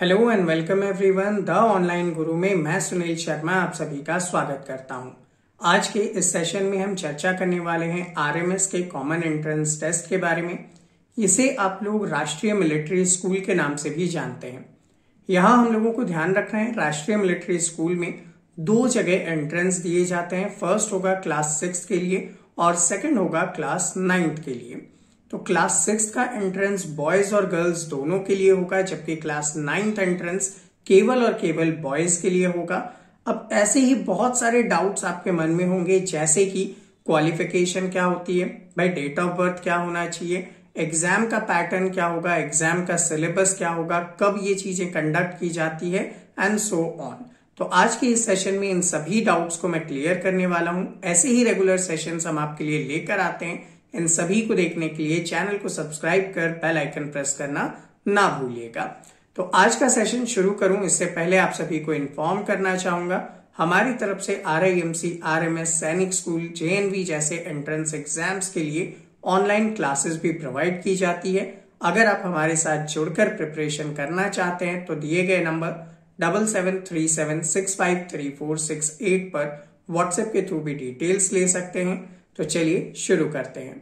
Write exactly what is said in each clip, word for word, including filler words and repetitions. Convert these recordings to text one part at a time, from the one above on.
Hello and welcome everyone. The online guru में मैं सुनील शर्मा आप सभी का स्वागत करता हूं। आज के इस सेशन में हम चर्चा करने वाले हैं आरएमएस के कॉमन एंट्रेंस टेस्ट के बारे में। इसे आप लोग राष्ट्रीय मिलिट्री स्कूल के नाम से भी जानते हैं। यहाँ हम लोगों को ध्यान रखना है, राष्ट्रीय मिलिट्री स्कूल में दो जगह एंट्रेंस दिए जाते हैं। फर्स्ट होगा क्लास सिक्स के लिए और सेकेंड होगा क्लास नाइन्थ के लिए। तो क्लास सिक्स का एंट्रेंस बॉयज और गर्ल्स दोनों के लिए होगा, जबकि क्लास नाइन्थ एंट्रेंस केवल और केवल बॉयज के लिए होगा। अब ऐसे ही बहुत सारे डाउट्स आपके मन में होंगे, जैसे कि क्वालिफिकेशन क्या होती है, भाई डेट ऑफ बर्थ क्या होना चाहिए, एग्जाम का पैटर्न क्या होगा, एग्जाम का सिलेबस क्या होगा, कब ये चीजें कंडक्ट की जाती है एंड सो ऑन। तो आज के इस सेशन में इन सभी डाउट्स को मैं क्लियर करने वाला हूं। ऐसे ही रेगुलर सेशंस हम आपके लिए लेकर आते हैं। इन सभी को देखने के लिए चैनल को सब्सक्राइब कर बेल आइकन प्रेस करना ना भूलिएगा। तो आज का सेशन शुरू करूं इससे पहले आप सभी को इन्फॉर्म करना चाहूंगा, हमारी तरफ से RIMC, RMS, Sainik school, JNV जैसे एंट्रेंस एग्जाम्स के लिए ऑनलाइन क्लासेस भी प्रोवाइड की जाती है। अगर आप हमारे साथ जुड़कर प्रिपरेशन करना चाहते हैं तो दिए गए number double seven three seven six five three four six eight पर व्हाट्सएप के थ्रू भी डिटेल्स ले सकते हैं। तो चलिए शुरू करते हैं।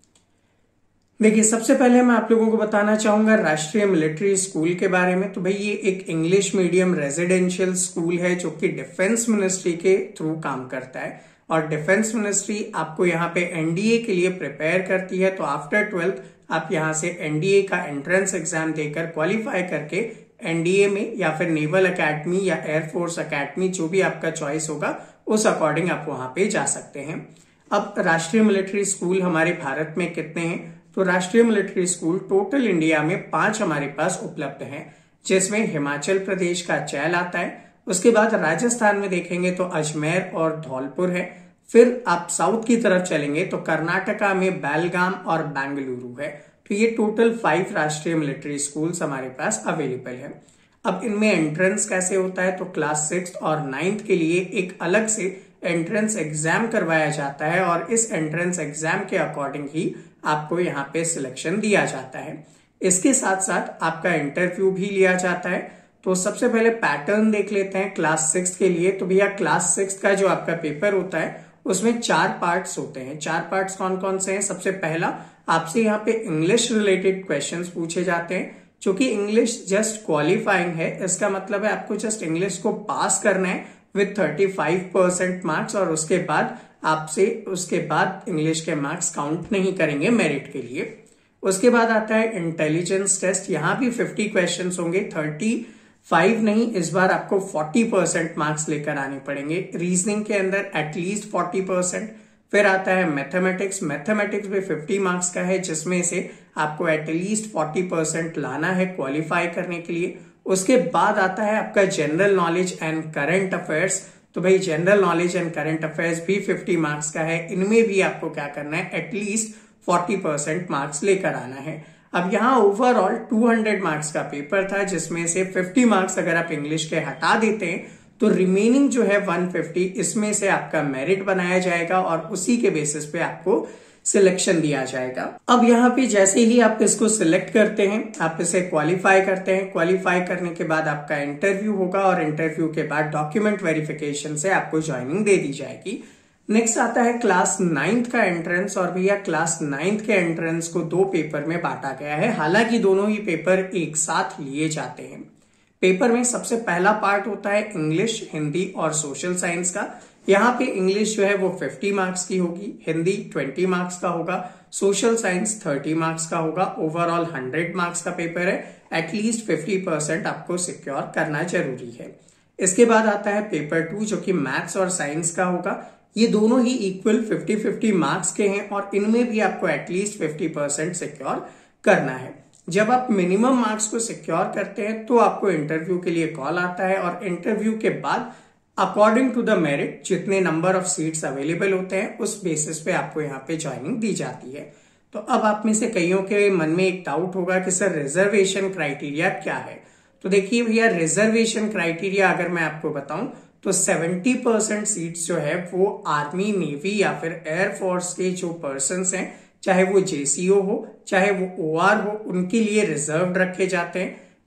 देखिए, सबसे पहले मैं आप लोगों को बताना चाहूंगा राष्ट्रीय मिलिट्री स्कूल के बारे में। तो भाई ये एक इंग्लिश मीडियम रेजिडेंशियल स्कूल है जो कि डिफेंस मिनिस्ट्री के थ्रू काम करता है, और डिफेंस मिनिस्ट्री आपको यहाँ पे एनडीए के लिए प्रिपेयर करती है। तो आफ्टर ट्वेल्थ आप यहाँ से एनडीए का एंट्रेंस एग्जाम देकर क्वालिफाई करके एनडीए में या फिर नेवल अकेडमी या एयरफोर्स अकेडमी, जो भी आपका चॉइस होगा उस अकॉर्डिंग आप वहां पे जा सकते हैं। अब राष्ट्रीय मिलिट्री स्कूल हमारे भारत में कितने हैं? तो राष्ट्रीय मिलिट्री स्कूल टोटल इंडिया में पांच हमारे पास उपलब्ध हैं, जिसमें हिमाचल प्रदेश का चैल आता है। उसके बाद राजस्थान में देखेंगे तो अजमेर और धौलपुर है। फिर आप साउथ की तरफ चलेंगे तो कर्नाटका में बेलगाम और बेंगलुरु है। तो ये total five Rashtriya military schools हमारे पास अवेलेबल है। अब इनमें एंट्रेंस कैसे होता है? तो क्लास सिक्स और नाइन्थ के लिए एक अलग से एंट्रेंस एग्जाम करवाया जाता है, और इस एंट्रेंस एग्जाम के अकॉर्डिंग ही आपको यहाँ पे सिलेक्शन दिया जाता है। इसके साथ साथ आपका इंटरव्यू भी लिया जाता है। तो सबसे पहले पैटर्न देख लेते हैं क्लास सिक्स के लिए। तो भैया क्लास सिक्स का जो आपका पेपर होता है उसमें चार पार्ट्स होते हैं। चार पार्ट्स कौन कौन से हैं? सबसे पहला आपसे यहाँ पे इंग्लिश रिलेटेड क्वेश्चंस पूछे जाते हैं। चूंकि इंग्लिश जस्ट क्वालिफाइंग है, इसका मतलब है आपको जस्ट इंग्लिश को पास करना है with thirty five percent marks, और उसके बाद आपसे उसके बाद इंग्लिश के मार्क्स काउंट नहीं करेंगे मेरिट के लिए। उसके बाद आता है इंटेलिजेंस टेस्ट। यहाँ भी फिफ्टी क्वेश्चंस होंगे, थर्टी फाइव नहीं, इस बार आपको फोर्टी परसेंट मार्क्स लेकर आने पड़ेंगे। रीजनिंग के अंदर एटलीस्ट फोर्टी परसेंट। फिर आता है मैथमेटिक्स। मैथमेटिक्स भी फिफ्टी मार्क्स का है, जिसमें से आपको एटलीस्ट फोर्टी परसेंट लाना है क्वालिफाई करने के लिए। उसके बाद आता है आपका general knowledge and current affairs. तो भाई general knowledge and current affairs भी फिफ्टी मार्क्स का है। इनमें भी आपको क्या करना है? एटलीस्ट फोर्टी परसेंट मार्क्स लेकर आना है। अब यहाँ ओवरऑल टू हंड्रेड मार्क्स का पेपर था, जिसमें से फिफ्टी मार्क्स अगर आप इंग्लिश के हटा देते हैं तो रिमेनिंग जो है वन फिफ्टी, इसमें से आपका मेरिट बनाया जाएगा और उसी के बेसिस पे आपको सिलेक्शन दिया जाएगा। अब यहाँ पे जैसे ही आप इसको सिलेक्ट करते हैं, आप इसे क्वालिफाई करते हैं। क्वालिफाई करने के बाद आपका इंटरव्यू होगा, और इंटरव्यू के बाद डॉक्यूमेंट वेरिफिकेशन से आपको ज्वाइनिंग दे दी जाएगी। नेक्स्ट आता है क्लास नाइन्थ का एंट्रेंस। और भैया क्लास नाइन्थ के एंट्रेंस को दो पेपर में बांटा गया है, हालांकि दोनों ही पेपर एक साथ लिए जाते हैं। पेपर में सबसे पहला पार्ट होता है इंग्लिश, हिंदी और सोशल साइंस का। यहाँ पे इंग्लिश जो है वो फिफ्टी मार्क्स की होगी, हिंदी ट्वेंटी मार्क्स का होगा, सोशल साइंस थर्टी मार्क्स का होगा। ओवरऑल हंड्रेड मार्क्स का पेपर है। एटलीस्ट फिफ्टी परसेंट आपको सिक्योर करना जरूरी है। इसके बाद आता है पेपर टू, जो कि मैथ्स और साइंस का होगा। ये दोनों ही इक्वल फिफ्टी फिफ्टी मार्क्स के हैं, और इनमें भी आपको एटलीस्ट फिफ्टी परसेंट सिक्योर करना है। जब आप मिनिमम मार्क्स को सिक्योर करते हैं तो आपको इंटरव्यू के लिए कॉल आता है, और इंटरव्यू के बाद अकॉर्डिंग टू द मेरिट जितने नंबर ऑफ सीट्स अवेलेबल होते हैं उस बेसिस पे आपको यहाँ पे ज्वाइनिंग दी जाती है। तो अब आप में से कईयों के मन में एक डाउट होगा कि सर रिजर्वेशन क्राइटेरिया क्या है? तो देखिए भैया, रिजर्वेशन क्राइटेरिया अगर मैं आपको बताऊं तो सेवेंटी परसेंट सीट्स जो है वो आर्मी, नेवी या फिर एयरफोर्स के जो पर्सन हैं, चाहे वो जेसीओ हो चाहे वो ओआर हो, उनके लिए रिजर्व रखे जाते हैं।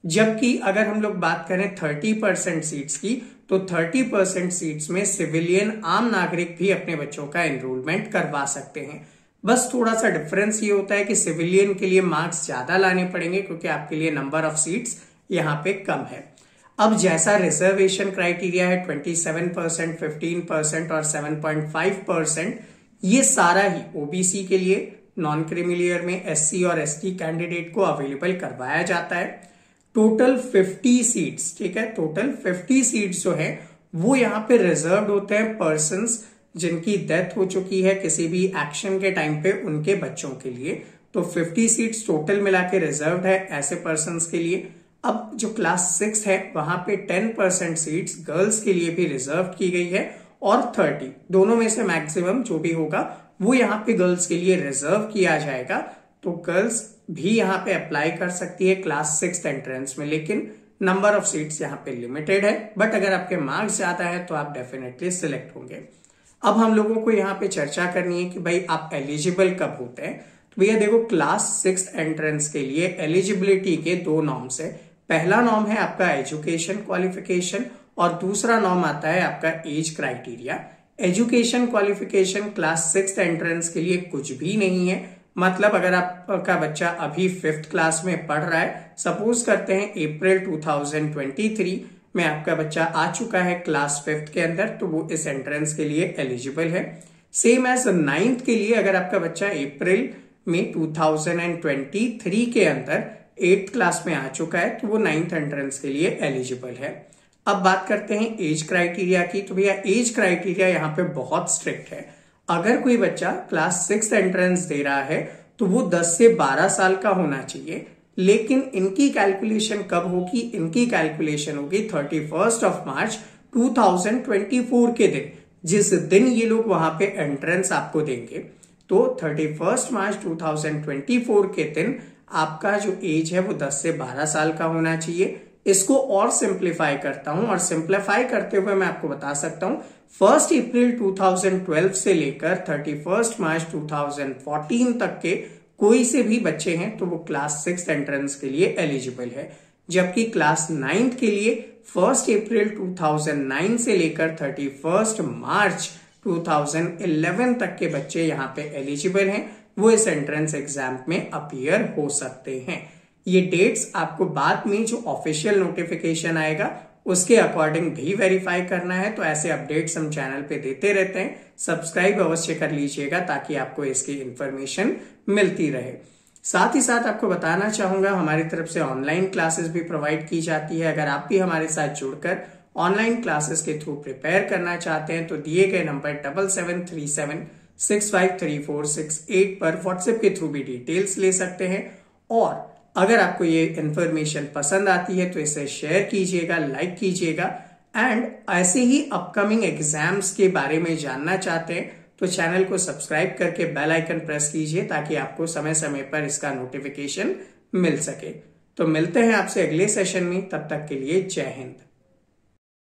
जबकि अगर हम लोग बात करें थर्टी परसेंट सीट्स की, तो थर्टी परसेंट सीट्स में सिविलियन आम नागरिक भी अपने बच्चों का एनरोलमेंट करवा सकते हैं। बस थोड़ा सा डिफरेंस ये होता है कि सिविलियन के लिए मार्क्स ज्यादा लाने पड़ेंगे क्योंकि आपके लिए नंबर ऑफ सीट्स यहाँ पे कम है। अब जैसा रिजर्वेशन क्राइटेरिया है सत्ताईस परसेंट, पंद्रह परसेंट और सात पॉइंट पाँच परसेंट, ये सारा ही ओबीसी के लिए, नॉन क्रीमी लेयर में एससी और एसटी कैंडिडेट को अवेलेबल करवाया जाता है। टोटल पचास सीट्स, ठीक है, टोटल पचास सीट्स जो है वो यहाँ पे रिजर्व्ड होते हैं पर्सन्स जिनकी डेथ हो चुकी है किसी भी एक्शन के टाइम पे उनके बच्चों के लिए। तो पचास सीट्स टोटल मिला के रिजर्व्ड है ऐसे पर्सन्स के लिए। अब जो क्लास सिक्स है वहां पे टेन परसेंट सीट्स गर्ल्स के लिए भी रिजर्व की गई है और तीस, दोनों में से मैक्सिमम जो भी होगा वो यहाँ पे गर्ल्स के लिए रिजर्व किया जाएगा। तो गर्ल्स भी यहाँ पे अप्लाई कर सकती है क्लास सिक्स एंट्रेंस में, लेकिन नंबर ऑफ सीट्स यहाँ पे लिमिटेड है। बट अगर आपके मार्क्स ज्यादा है तो आप डेफिनेटली सिलेक्ट होंगे। अब हम लोगों को यहाँ पे चर्चा करनी है कि भाई आप एलिजिबल कब होते हैं। तो भैया देखो, क्लास सिक्स एंट्रेंस के लिए एलिजिबिलिटी के दो नॉर्म्स है। पहला नॉर्म है आपका एजुकेशन क्वालिफिकेशन और दूसरा नॉर्म आता है आपका age criteria. Education qualification class six entrance के लिए कुछ भी नहीं है। मतलब अगर आपका बच्चा अभी फिफ्थ क्लास में पढ़ रहा है, सपोज करते हैं अप्रैल दो हज़ार तेईस में आपका बच्चा आ चुका है क्लास फिफ्थ के अंदर, तो वो इस एंट्रेंस के लिए एलिजिबल है। सेम एज नाइन्थ के लिए अगर आपका बच्चा अप्रैल में दो हज़ार तेईस के अंदर एट्थ क्लास में आ चुका है तो वो नाइन्थ एंट्रेंस के लिए एलिजिबल है। अब बात करते हैं एज क्राइटेरिया की। तो भैया एज क्राइटेरिया यहाँ पे बहुत स्ट्रिक्ट है। अगर कोई बच्चा क्लास सिक्स एंट्रेंस दे रहा है तो वो दस से बारह साल का होना चाहिए, लेकिन इनकी कैलकुलेशन कब होगी? इनकी कैलकुलेशन होगी थर्टी फर्स्ट ऑफ मार्च दो हज़ार चौबीस के दिन, जिस दिन ये लोग वहां पे एंट्रेंस आपको देंगे। तो थर्टी फर्स्ट मार्च दो हज़ार चौबीस के दिन आपका जो एज है वो दस से बारह साल का होना चाहिए। इसको और सिंप्लीफाई करता हूं, और सिंप्लीफाई करते हुए मैं आपको बता सकता हूं फर्स्ट अप्रैल दो हज़ार बारह से लेकर थर्टी फर्स्ट मार्च दो हज़ार चौदह तक के कोई से भी बच्चे हैं तो वो क्लास सिक्स एंट्रेंस के लिए एलिजिबल है। जबकि क्लास नाइन्थ के लिए फर्स्ट अप्रैल दो हज़ार नौ से लेकर थर्टी फर्स्ट मार्च दो हज़ार ग्यारह तक के बच्चे यहाँ पे एलिजिबल हैं, वो इस एंट्रेंस एग्जाम में अपीयर हो सकते हैं। ये डेट्स आपको बाद में जो ऑफिशियल नोटिफिकेशन आएगा उसके अकॉर्डिंग भी वेरीफाई करना है। तो ऐसे अपडेट्स हम चैनल पे देते रहते हैं, सब्सक्राइब अवश्य कर लीजिएगा ताकि आपको इसकी इंफॉर्मेशन मिलती रहे। साथ ही साथ आपको बताना चाहूंगा हमारी तरफ से ऑनलाइन क्लासेस भी प्रोवाइड की जाती है। अगर आप भी हमारे साथ जुड़कर ऑनलाइन क्लासेस के थ्रू प्रिपेयर करना चाहते हैं तो दिए गए number double seven three seven six five three four six eight पर व्हाट्सएप के थ्रू भी डिटेल्स ले सकते हैं। और अगर आपको ये इन्फॉर्मेशन पसंद आती है तो इसे शेयर कीजिएगा, लाइक कीजिएगा। एंड ऐसे ही अपकमिंग एग्जाम्स के बारे में जानना चाहते हैं तो चैनल को सब्सक्राइब करके बेल आइकन प्रेस कीजिए ताकि आपको समय समय पर इसका नोटिफिकेशन मिल सके। तो मिलते हैं आपसे अगले सेशन में, तब तक के लिए जय हिंद।